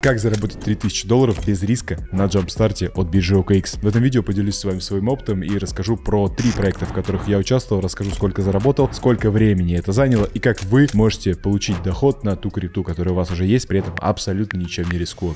Как заработать $3000 без риска на джампстарте от биржи OKX. В этом видео поделюсь с вами своим опытом и расскажу про 3 проекта, в которых я участвовал, расскажу, сколько заработал, сколько времени это заняло и как вы можете получить доход на ту крипту, которая у вас уже есть, при этом абсолютно ничем не рискуя.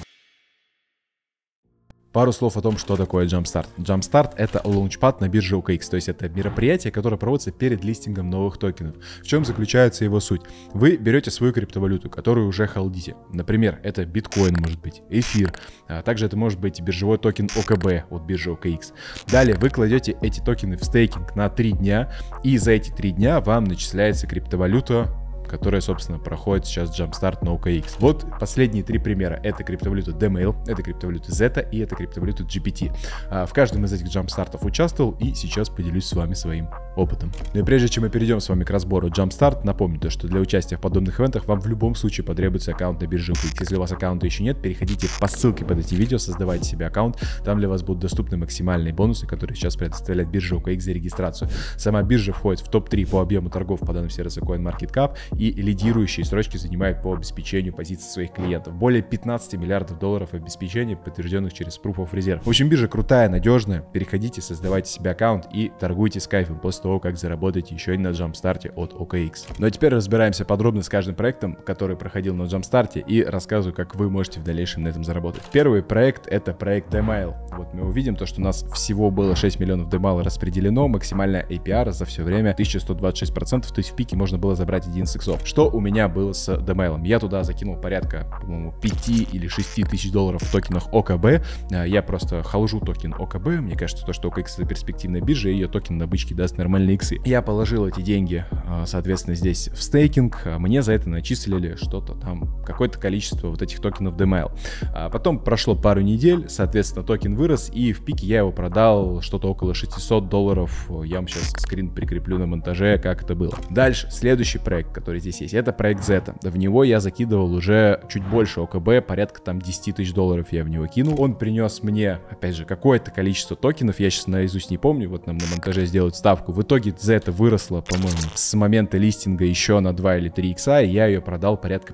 Пару слов о том, что такое Jumpstart. Jumpstart — это лаунчпад на бирже OKX, то есть это мероприятие, которое проводится перед листингом новых токенов. В чем заключается его суть? Вы берете свою криптовалюту, которую уже холдите. Например, это биткоин, может быть, эфир, а также это может быть биржевой токен ОКБ от биржи OKX. Далее вы кладете эти токены в стейкинг на 3 дня, и за эти 3 дня вам начисляется криптовалюта, которая, собственно, проходит сейчас Jumpstart на OKX. Вот последние 3 примера. Это криптовалюта Dmail, это криптовалюта Zeta и это криптовалюта GPT. В каждом из этих Jumpstart'ов участвовал и сейчас поделюсь с вами своим опытом. Ну и прежде чем мы перейдем с вами к разбору Jumpstart, напомню, что для участия в подобных ивентах вам в любом случае потребуется аккаунт на бирже OKX. Если у вас аккаунта еще нет, переходите по ссылке под этим видео, создавайте себе аккаунт. Там для вас будут доступны максимальные бонусы, которые сейчас предоставляет биржа OKX за регистрацию. Сама биржа входит в топ-3 по объему торгов по данным сервиса CoinMarketCap и лидирующие строчки занимает по обеспечению позиций своих клиентов. Более 15 миллиардов долларов обеспечения, подтвержденных через Proof of Reserve. В общем, биржа крутая, надежная. Переходите, создавайте себе аккаунт и торгуйте с кайфом после того, как заработаете еще и на Jumpstart от OKX. Ну а теперь разбираемся подробно с каждым проектом, который проходил на Jumpstart, и рассказываю, как вы можете в дальнейшем на этом заработать. Первый проект — это проект Dmail. Вот мы увидим то, что у нас всего было 6 миллионов Dmail распределено, максимальная APR за все время 1126%, то есть в пике можно было забрать 11 иксов. Что у меня было с Dmail? Я туда закинул порядка, по-моему, 5 или 6 тысяч долларов в токенах ОКБ. Я просто холжу токен ОКБ. Мне кажется, то, что OKX — это перспективная биржа, и ее токен на бычке даст нормальные иксы. Я положил эти деньги, соответственно, здесь в стейкинг. Мне за это начислили что-то там, какое-то количество вот этих токенов Dmail. Потом прошло пару недель, соответственно, токен вырос, и в пике я его продал что-то около $600. Я вам сейчас скрин прикреплю на монтаже, как это было. Дальше, следующий проект, который здесь есть, это проект Zeta. В него я закидывал уже чуть больше ОКБ, порядка там 10 тысяч долларов я в него кинул. Он принес мне, опять же, какое-то количество токенов, я сейчас наизусть не помню, вот нам на монтаже сделают ставку. В итоге Zeta выросла, по-моему, с момента листинга еще на 2 или 3 икса, и я ее продал порядка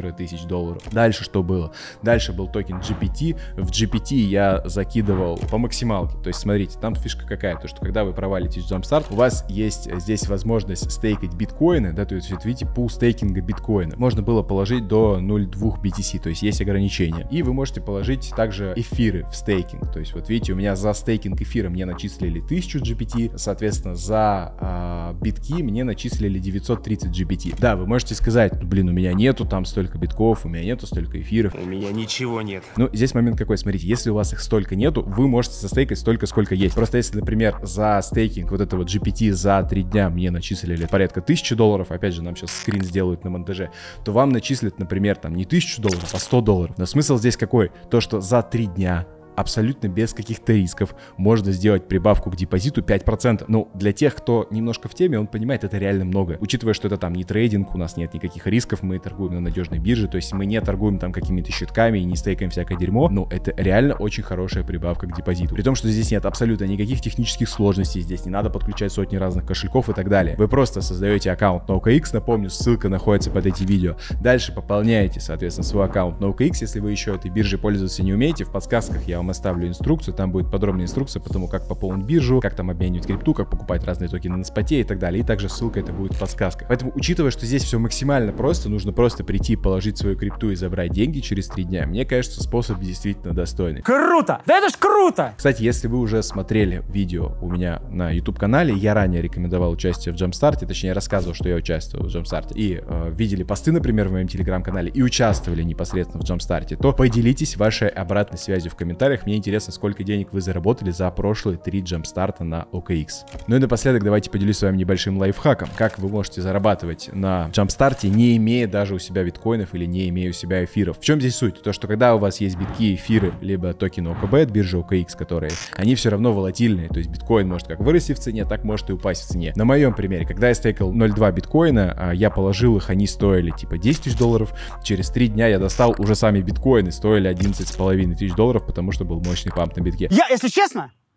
$1500. Дальше что было? Дальше был токен GPT. В GPT я закидывал по максималке. То есть, смотрите, там фишка какая, то что когда вы провалите Jumpstart, у вас есть здесь возможность стейкать биткоины, да, то есть, видите, пул стейкинга биткоина. Можно было положить до 0.2 BTC, то есть есть ограничения. И вы можете положить также эфиры в стейкинг. То есть, вот видите, у меня за стейкинг эфира мне начислили 1000 GPT, соответственно, за битки мне начислили 930 GPT. Да, вы можете сказать, ну, блин, у меня нету там столько битков, у меня нету столько эфиров. У меня ничего нет. Ну, здесь момент какой, смотрите, если у вас их столько нету, вы можете застейкать столько, сколько есть. Просто если, например, за стейкинг вот этого GPT за 3 дня мне начислили порядка $1000, опять же, нам сейчас скрин сделают на монтаже, то вам начислят, например, там не $1000, а $100. Но смысл здесь какой? То, что за 3 дня абсолютно без каких-то рисков можно сделать прибавку к депозиту 5%. Ну, для тех, кто немножко в теме, он понимает, это реально много. Учитывая, что это там не трейдинг, у нас нет никаких рисков, мы торгуем на надежной бирже, то есть мы не торгуем там какими-то щитками и не стейкаем всякое дерьмо, но это реально очень хорошая прибавка к депозиту. При том, что здесь нет абсолютно никаких технических сложностей, здесь не надо подключать сотни разных кошельков и так далее. Вы просто создаете аккаунт на OKX, напомню, ссылка находится под этим видео. Дальше пополняете, соответственно, свой аккаунт на OKX, если вы еще этой биржей пользоваться не умеете, в подсказках я вам оставлю инструкцию, там будет подробная инструкция по тому, как пополнить биржу, как там обменивать крипту, как покупать разные токены на споте и так далее. И также ссылка это будет в подсказках. Поэтому, учитывая, что здесь все максимально просто, нужно просто прийти, положить свою крипту и забрать деньги через 3 дня. Мне кажется, способ действительно достойный. Круто! Да это ж круто! Кстати, если вы уже смотрели видео у меня на YouTube-канале, я ранее рекомендовал участие в Jumpstart, точнее рассказывал, что я участвовал в Jumpstart, и видели посты, например, в моем телеграм-канале и участвовали непосредственно в Jumpstart, то поделитесь вашей обратной связью в комментариях. Мне интересно, сколько денег вы заработали за прошлые 3 Jumpstart на OKX. Ну и напоследок давайте поделюсь с вами небольшим лайфхаком, как вы можете зарабатывать на Jumpstart, не имея даже у себя биткоинов или не имея у себя эфиров. В чем здесь суть? То, что когда у вас есть битки, эфиры, либо токены ОКБ от биржи OKX, которые, они все равно волатильные, то есть биткоин может как вырасти в цене, так может и упасть в цене. На моем примере, когда я стейкал 0.2 биткоина, я положил их, они стоили типа 10 тысяч долларов, через 3 дня я достал уже сами биткоины, стоили 11,5 тысяч долларов, потому что был мощный памп на битке. Я, если честно,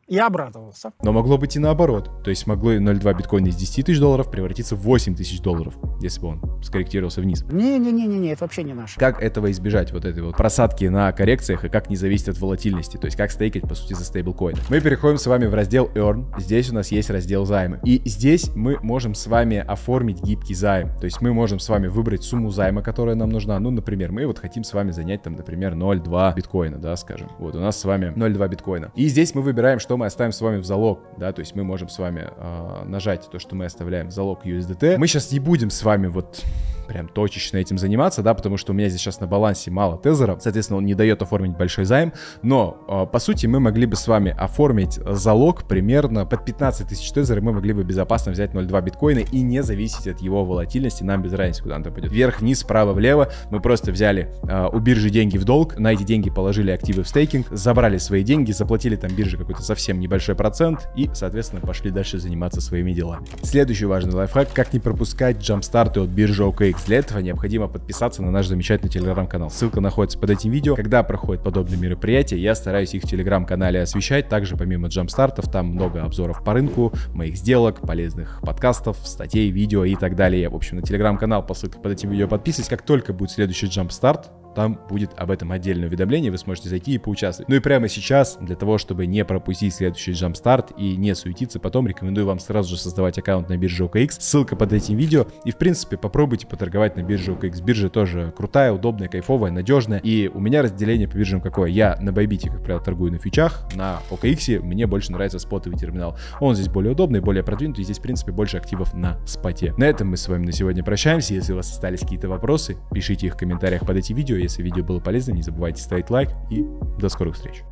Я обрадовался. Но могло быть и наоборот. То есть могло 0,2 биткоина из 10 тысяч долларов превратиться в 8 тысяч долларов, если бы он скорректировался вниз. Не-не-не, это вообще не наше. Как этого избежать, вот этой вот просадки на коррекциях, и как не зависеть от волатильности, то есть как стейкать, по сути, за стейблкоин. Мы переходим с вами в раздел Earn. Здесь у нас есть раздел займы. И здесь мы можем с вами оформить гибкий займ. То есть мы можем с вами выбрать сумму займа, которая нам нужна. Ну, например, мы вот хотим с вами занять там, например, 0,2 биткоина, да, скажем. Вот у нас с вами 0,2 биткоина. И здесь мы выбираем, что мы оставим с вами в залог, да, то есть мы можем с вами нажать то, что мы оставляем в залог USDT. Мы сейчас не будем с вами вот прям точечно этим заниматься, да, потому что у меня здесь сейчас на балансе мало тезеров, соответственно, он не дает оформить большой займ, но, по сути, мы могли бы с вами оформить залог примерно под 15 тысяч тезеров, мы могли бы безопасно взять 0,2 биткоина и не зависеть от его волатильности, нам без разницы, куда он пойдет. Вверх, вниз, вправо, влево, мы просто взяли у биржи деньги в долг, на эти деньги положили активы в стейкинг, забрали свои деньги, заплатили там бирже какой-то совсем небольшой процент и, соответственно, пошли дальше заниматься своими делами. Следующий важный лайфхак, как не пропускать джампстарты от биржи OKX. Для этого необходимо подписаться на наш замечательный телеграм-канал. Ссылка находится под этим видео. Когда проходят подобные мероприятия, я стараюсь их в телеграм-канале освещать. Также помимо джампстартов, там много обзоров по рынку, моих сделок, полезных подкастов, статей, видео и так далее. В общем, на телеграм-канал по ссылке под этим видео подписывайтесь. Как только будет следующий джампстарт, там будет об этом отдельное уведомление, вы сможете зайти и поучаствовать. Ну и прямо сейчас, для того, чтобы не пропустить следующий джампстарт и не суетиться потом, рекомендую вам сразу же создавать аккаунт на бирже OKX. Ссылка под этим видео. И, в принципе, попробуйте поторговать на бирже OKX. Биржа тоже крутая, удобная, кайфовая, надежная. И у меня разделение по биржам какое? Я на Bybit, как правило, торгую на фьючах, на OKX мне больше нравится спотовый терминал. Он здесь более удобный, более продвинутый, здесь, в принципе, больше активов на споте. На этом мы с вами на сегодня прощаемся. Если у вас остались какие-то вопросы, пишите их в комментариях под этим видео. Если видео было полезно, не забывайте ставить лайк и до скорых встреч.